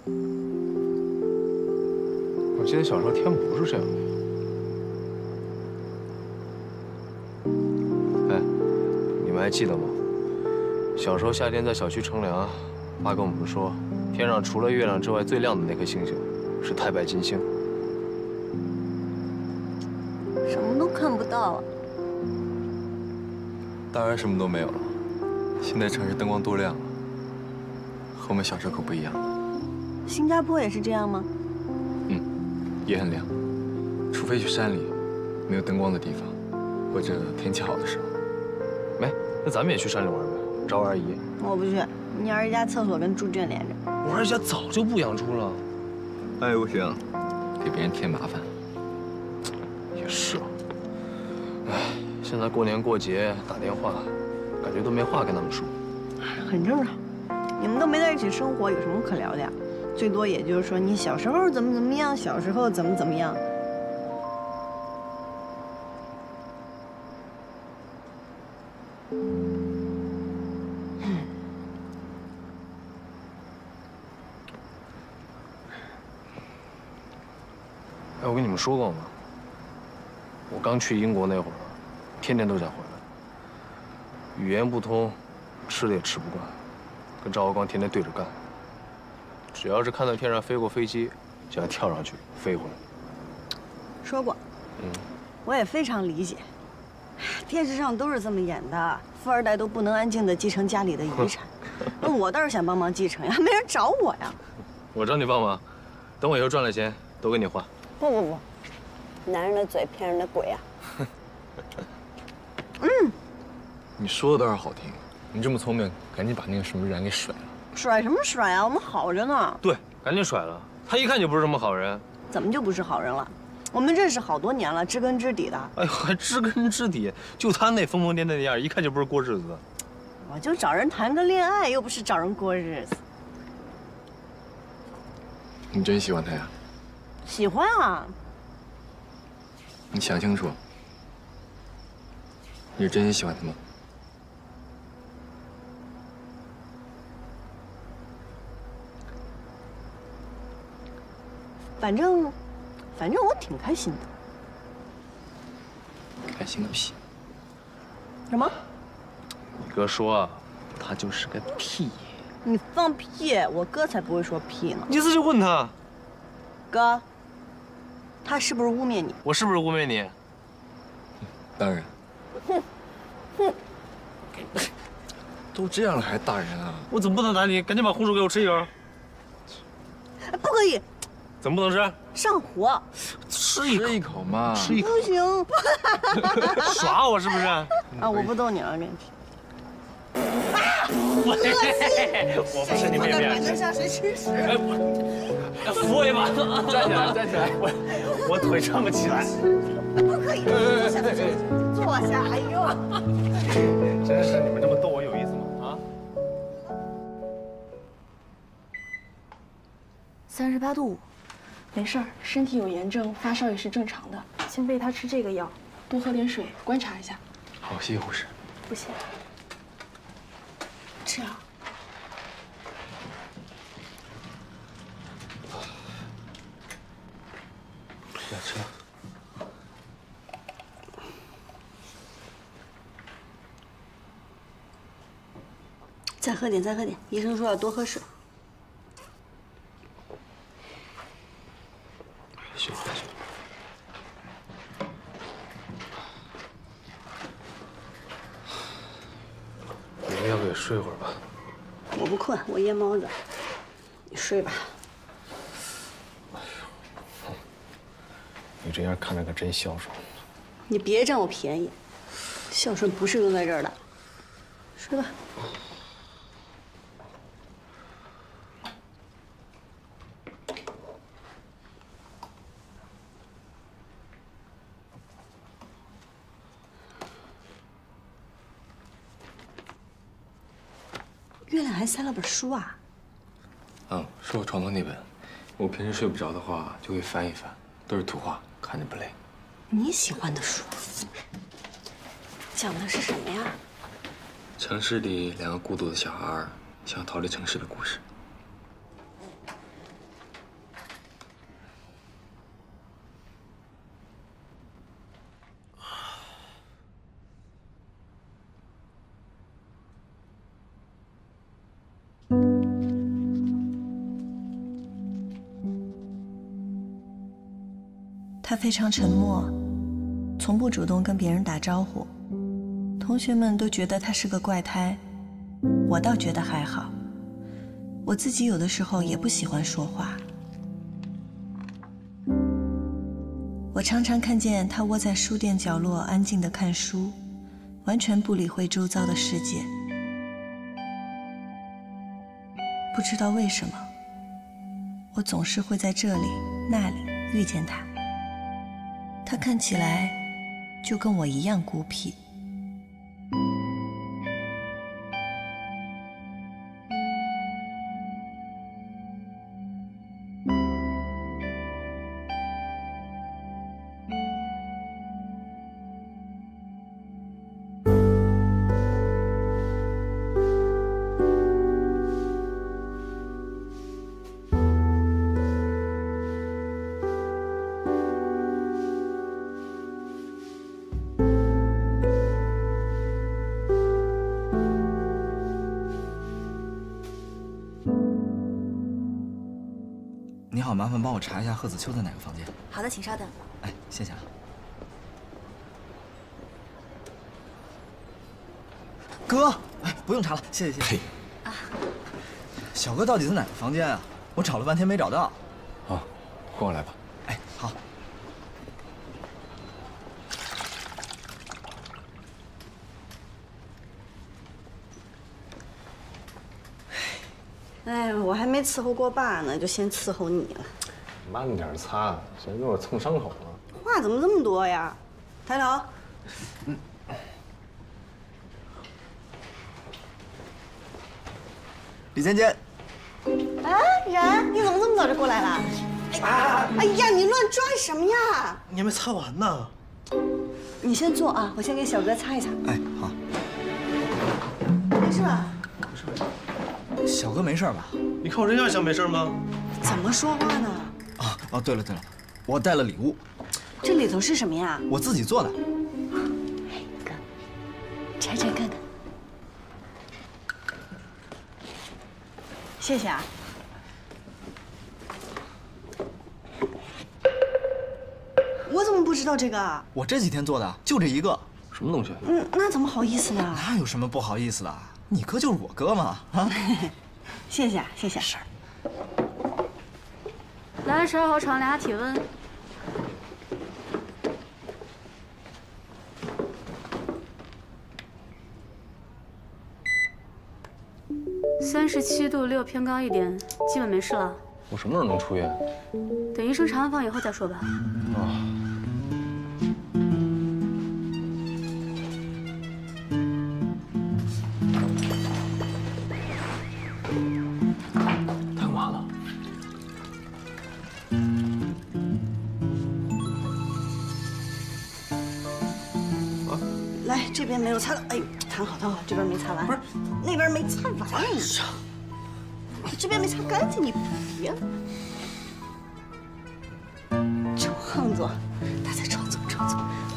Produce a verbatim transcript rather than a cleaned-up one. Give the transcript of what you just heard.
我记得小时候天不是这样的。哎，你们还记得吗？小时候夏天在小区乘凉，妈跟我们说，天上除了月亮之外最亮的那颗星星是太白金星。 什么都看不到啊。 当然什么都没有了。现在城市灯光多亮啊，和我们小时候可不一样。 新加坡也是这样吗？ 嗯，也很亮，除非去山里没有灯光的地方，或者天气好的时候。 没，那咱们也去山里玩呗，找我二姨。 我不去，你二姨家厕所跟猪圈连着。 我二姨家早就不养猪了。 哎，不行，给别人添麻烦。 也是啊。哎，现在过年过节打电话，感觉都没话跟他们说。 很正常，你们都没在一起生活，有什么可聊的呀？最多也就是说你小时候怎么怎么样，小时候怎么怎么样。 哎，我跟你们说过吗？我刚去英国那会儿，天天都想回来。语言不通，吃的也吃不惯，跟赵国光天天对着干。只要是看到天上飞过飞机，就要跳上去飞回来。 说过， 嗯， 我也非常理解。电视上都是这么演的，富二代都不能安静地继承家里的遗产。那我倒是想帮忙继承呀，没人找我呀。 我找你帮忙，等我以后赚了钱，都给你花。 不不不，男人的嘴骗人的鬼啊！嗯， 你说的倒是好听，你这么聪明，赶紧把那个什么然给甩了。 甩什么甩啊？我们好着呢。 对，赶紧甩了。他一看就不是什么好人。 怎么就不是好人了？我们认识好多年了，知根知底的。 哎呦，还知根知底，就他那疯疯癫癫的样，一看就不是过日子的。 我就找人谈个恋爱，又不是找人过日子。 你真喜欢他呀？ 喜欢啊。 你想清楚，你是真心喜欢他吗？ 反正，反正我挺开心的。 开心个屁！ 什么？ 你哥说啊，他就是个屁。 你放屁！我哥才不会说屁呢。 你自己问他。 哥，他是不是污蔑你？ 我是不是污蔑你？ 当然。哼哼，都这样了还打人啊？ 我怎么不能打你？赶紧把红薯给我吃一口。 不可以。 怎么不能吃？ 上火。 吃一口， 吃一口嘛。 吃一口。 不行。 耍我是不是？啊， 我不逗你了，给你吃。 我不是你妹妹。 能向谁吃屎？ 哎，我扶我一把， 站起来，站起来。 我我腿撑不起来。 不可以，坐下，坐下。哎呦， 真是你们这么逗我有意思吗？啊？ 三十八度五，没事儿，身体有炎症，发烧也是正常的。先喂他吃这个药，多喝点水，观察一下。 好，谢谢护士。 不行。吃啊。 来吃了。 再喝点，再喝点。医生说要多喝水。 行，行。你们要不也睡会儿吧？ 我不困，我夜猫子。你睡吧。 你这样看着可真孝顺。 你别占我便宜，孝顺不是用在这儿的。睡吧。月亮还塞了本书啊！ 嗯，是我床头那本。我平时睡不着的话，就会翻一翻，都是图画，看着不累。 你喜欢的书，讲的是什么呀？ 城市里两个孤独的小孩想要逃离城市的故事。 他非常沉默，从不主动跟别人打招呼。同学们都觉得他是个怪胎，我倒觉得还好。我自己有的时候也不喜欢说话。我常常看见他窝在书店角落安静地看书，完全不理会周遭的世界。不知道为什么，我总是会在这里那里遇见他。他看起来就跟我一样孤僻。 你好，麻烦帮我查一下贺子秋在哪个房间。 好的，请稍等。 哎，谢谢啊。哥，哎，不用查了，谢谢谢谢。啊，小哥到底在哪个房间啊？我找了半天没找到。 好，跟我来吧。 哎，好。 哎，我还没伺候过爸呢，就先伺候你了。 慢点擦，先给我蹭伤口了。 话怎么这么多呀？抬头。嗯。 李尖尖。 哎，然，你怎么这么早就过来了？哎哎呀，你乱转什么呀？ 你还没擦完呢。 你先坐啊，我先给小哥擦一擦。 哎，好。 没事吧？ 没事没事。 小哥没事吧？ 你看我这样像没事吗？ 怎么说话呢？ 哦哦，对了对了，我带了礼物。 这里头是什么呀？ 我自己做的。 哎，哥，拆拆看看。谢谢啊。我怎么不知道这个？ 我这几天做的，就这一个。 什么东西？ 嗯，那怎么好意思呢？ 那有什么不好意思的？你哥就是我哥嘛，啊！ 谢谢啊，谢谢。 是。 来十二号床，量下体温。三十七度六，偏高一点，基本没事了。 我什么时候能出院？ 等医生查完房以后再说吧。 啊。太晚了。 啊，来这边没有擦到，哎呦，躺好躺好，这边没擦完，不是，那边没擦完。哎呀，这边没擦干净，你别。臭横子，他在床走床走，